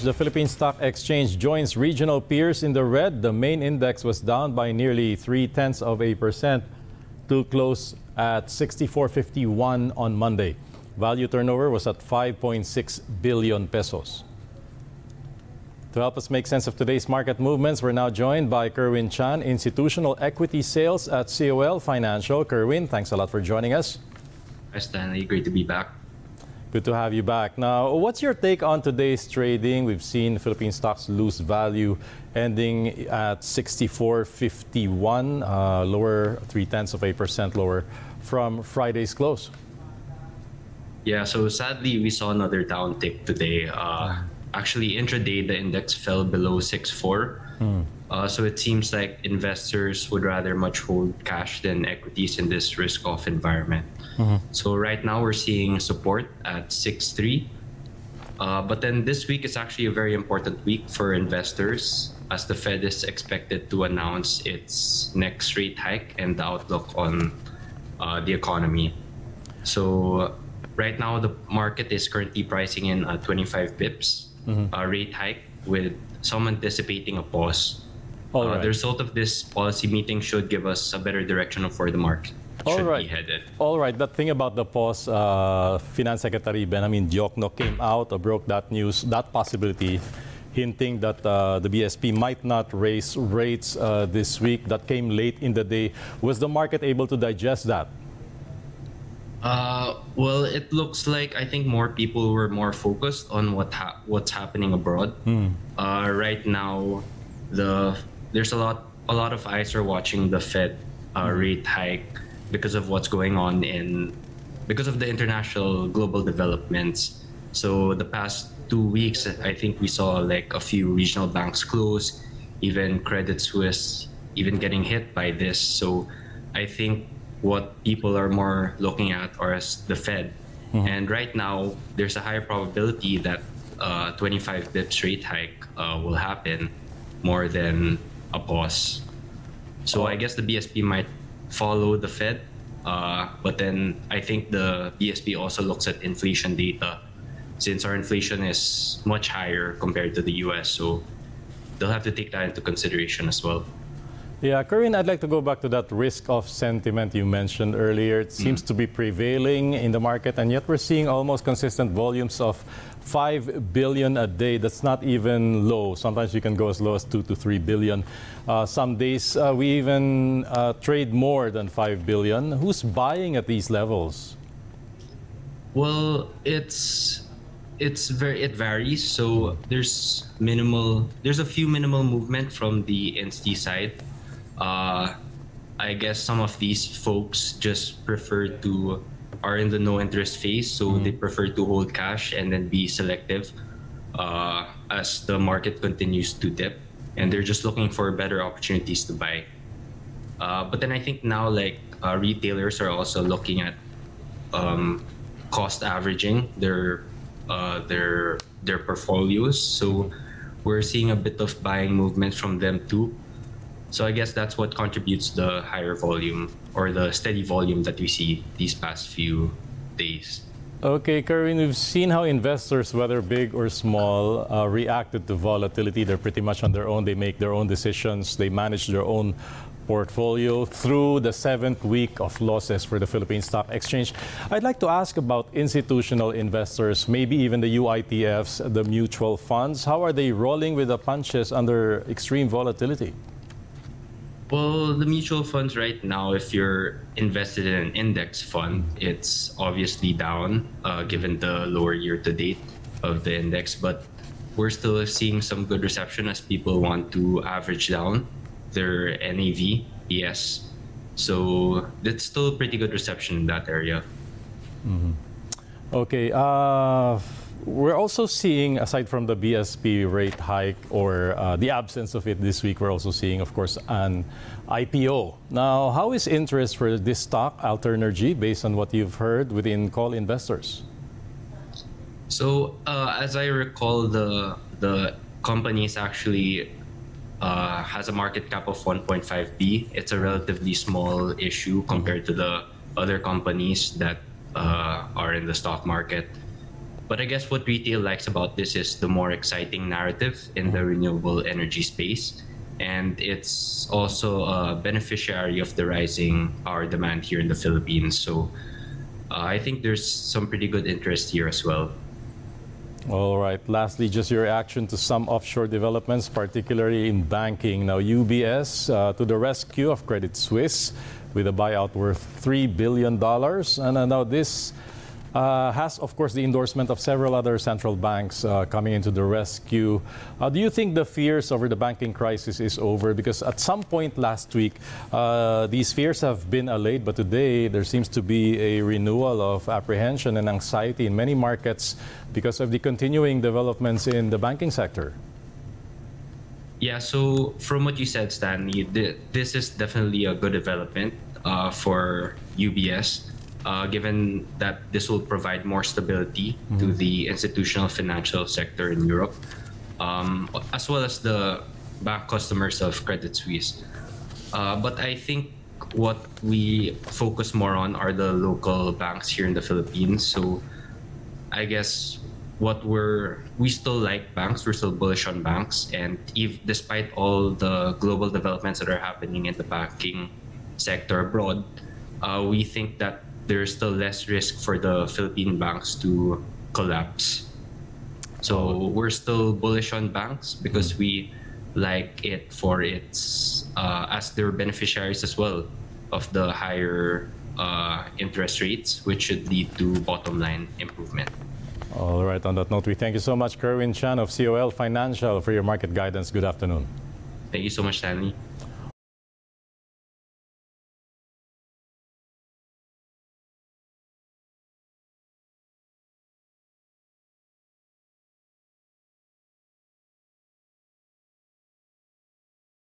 The Philippine Stock Exchange joins regional peers in the red. The main index was down by nearly 0.3% to close at 64.51 on Monday. Value turnover was at 5.6 billion pesos. To help us make sense of today's market movements, we're now joined by Kerwin Chan, Institutional Equity Sales at COL Financial. Kerwin, thanks a lot for joining us. Hi, Stanley. Great to be back. Good to have you back. Now, what's your take on today's trading? We've seen Philippine stocks lose value, ending at 64.51, lower 0.3% lower from Friday's close. Yeah, so sadly, we saw another downtick today. Actually, intraday, the index fell below 64. So it seems like investors would rather much hold cash than equities in this risk-off environment. So right now, we're seeing support at 6.3. But then this week is actually a very important week for investors, as the Fed is expected to announce its next rate hike and the outlook on the economy. So right now, the market is currently pricing in a 25 bips rate hike, with some anticipating a pause. The result of this policy meeting should give us a better direction of where the market should be headed. All right. That thing about the pause, Finance Secretary Benjamin Diokno came out or broke that news, that possibility, hinting that the BSP might not raise rates this week. That came late in the day. Was the market able to digest that? Well, it looks like I think more people were more focused on what's happening abroad. Right now, there's a lot of eyes are watching the Fed rate hike because of what's going on because of the international global developments. So the past 2 weeks, I think we saw like a few regional banks close, even Credit Suisse even getting hit by this. So I think what people are more looking at are as the Fed. And right now, there's a higher probability that 25 bips rate hike will happen more than a pause. So I guess the BSP might follow the Fed, but then I think the BSP also looks at inflation data, since our inflation is much higher compared to the US. So they'll have to take that into consideration as well. Yeah, Kerwin, I'd like to go back to that risk-off sentiment you mentioned earlier. It seems to be prevailing in the market, and yet we're seeing almost consistent volumes of 5 billion a day. That's not even low. Sometimes you can go as low as 2 to 3 billion. Some days we even trade more than 5 billion. Who's buying at these levels? Well, it varies. So there's a few minimal movement from the NST side. I guess some of these folks just are in the no interest phase, so they prefer to hold cash and then be selective as the market continues to dip, and they're just looking for better opportunities to buy. But then I think now retailers are also looking at cost averaging their portfolios, so we're seeing a bit of buying movement from them too. So I guess that's what contributes the higher volume or the steady volume that we see these past few days. Okay, Kerwin, we've seen how investors, whether big or small, reacted to volatility. They're pretty much on their own. They make their own decisions. They manage their own portfolio through the 7th week of losses for the Philippine Stock Exchange. I'd like to ask about institutional investors, maybe even the UITFs, the mutual funds. How are they rolling with the punches under extreme volatility? Well, the mutual funds right now, if you're invested in an index fund, it's obviously down given the lower year-to-date of the index. But we're still seeing some good reception as people want to average down their NAV, yes. So it's still pretty good reception in that area. Okay. We're also seeing, aside from the BSP rate hike or the absence of it this week, we're also seeing, of course, an IPO. Now, how is interest for this stock, Alternergy, based on what you've heard within call investors? So, as I recall, the company is actually has a market cap of 1.5 B. It's a relatively small issue compared to the other companies that are in the stock market. But I guess what retail likes about this is the more exciting narrative in the renewable energy space. And it's also a beneficiary of the rising power demand here in the Philippines. So I think there's some pretty good interest here as well. All right. Lastly, just your reaction to some offshore developments, particularly in banking. Now, UBS to the rescue of Credit Suisse with a buyout worth $3 billion. And now this has, of course, the endorsement of several other central banks coming into the rescue. Do you think the fears over the banking crisis is over? Because at some point last week, these fears have been allayed, but today there seems to be a renewal of apprehension and anxiety in many markets because of the continuing developments in the banking sector. Yeah, so from what you said, Stanley, this is definitely a good development for UBS. Given that this will provide more stability to the institutional financial sector in Europe, as well as the bank customers of Credit Suisse. But I think what we focus more on are the local banks here in the Philippines. So I guess we still like banks, we're still bullish on banks, and despite all the global developments that are happening in the banking sector abroad, we think that there's still less risk for the Philippine banks to collapse. So we're still bullish on banks because we like it for its, as their beneficiaries as well of the higher interest rates, which should lead to bottom line improvement. All right. On that note, we thank you so much, Kerwin Chan of COL Financial, for your market guidance. Good afternoon. Thank you so much, Stanley.